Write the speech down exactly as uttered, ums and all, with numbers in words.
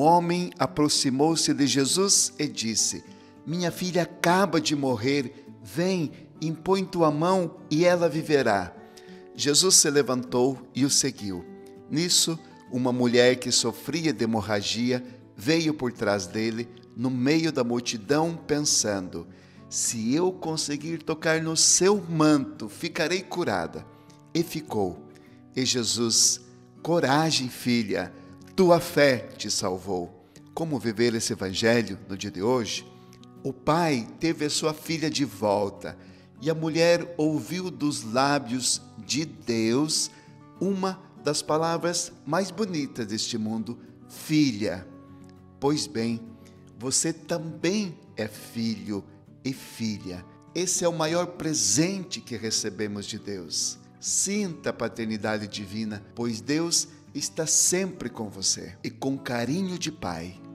homem aproximou-se de Jesus e disse: minha filha acaba de morrer, vem, impõe tua mão e ela viverá. Jesus se levantou e o seguiu. Nisso, uma mulher que sofria de hemorragia veio por trás dele, no meio da multidão, pensando: se eu conseguir tocar no seu manto, ficarei curada. E ficou. E Jesus: coragem, filha, tua fé te salvou. Como viver esse evangelho no dia de hoje? O pai teve a sua filha de volta e a mulher ouviu dos lábios de Deus uma das palavras mais bonitas deste mundo: filha. Pois bem, você também é filho e filha. Esse é o maior presente que recebemos de Deus. Sinta a paternidade divina, pois Deus está sempre com você e com carinho de pai